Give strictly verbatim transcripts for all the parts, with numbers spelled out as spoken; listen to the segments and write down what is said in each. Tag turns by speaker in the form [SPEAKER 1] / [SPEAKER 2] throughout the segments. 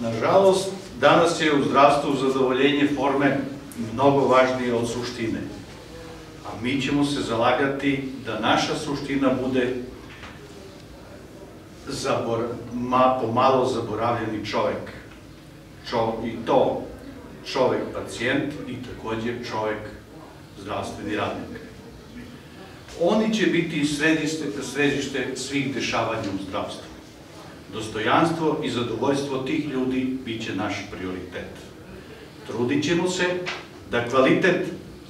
[SPEAKER 1] Nažalost, danas je u zdravstvu zadovoljenje forme mnogo važnije od suštine. A mi ćemo se zalagati da naša suština bude pomalo zaboravljeni čovek. I to čovek pacijent i takođe čovek zdravstveni radnik. Oni će biti središte svih dešavanja u zdravstvu. Dostojanstvo i zadovoljstvo tih ljudi bit će naš prioritet. Trudit ćemo se da kvalitet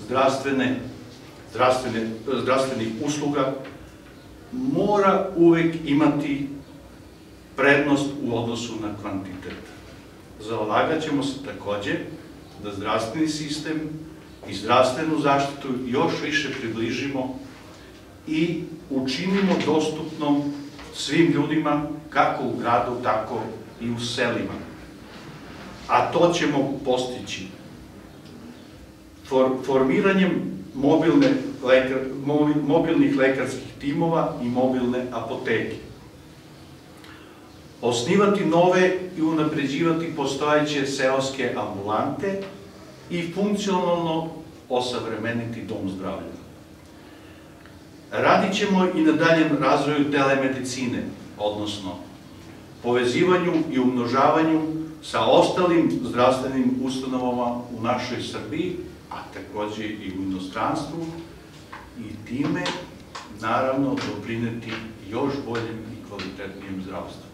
[SPEAKER 1] zdravstvenih usluga mora uvek imati prednost u odnosu na kvantitet. Zalagat ćemo se takođe da zdravstveni sistem i zdravstvenu zaštitu još više približimo i učinimo dostupnom svim ljudima, kako u gradu, tako i u selima. A to ćemo postići formiranjem mobilnih lekarskih timova i mobilne apoteke. Osnivati nove i unapređivati postojeće seoske ambulante i funkcionalno osavremeniti dom zdravlja. Radit ćemo i na daljem razvoju telemedicine, odnosno povezivanju i umnožavanju sa ostalim zdravstvenim ustanovama u našoj Srbiji, a takođe i u inostranstvu, i time, naravno, doprineti još boljem i kvalitetnijem zdravstvu.